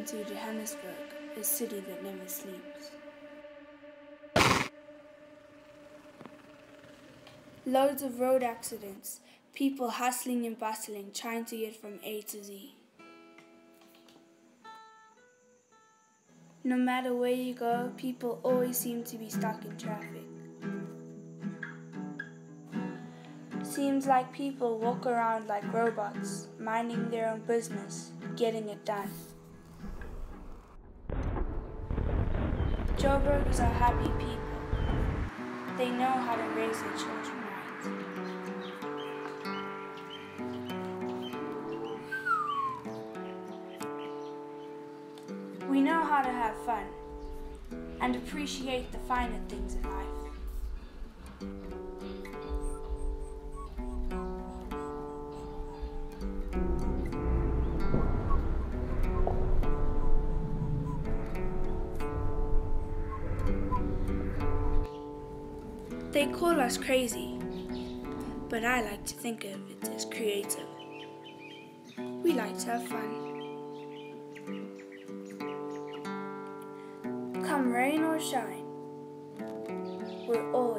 Welcome to Johannesburg, a city that never sleeps. Loads of road accidents, people hustling and bustling, trying to get from A to Z. No matter where you go, people always seem to be stuck in traffic. Seems like people walk around like robots, minding their own business, getting it done. Joburgers are happy people. They know how to raise their children right. We know how to have fun and appreciate the finer things in life. They call us crazy, but I like to think of it as creative. We like to have fun. Come rain or shine, we're all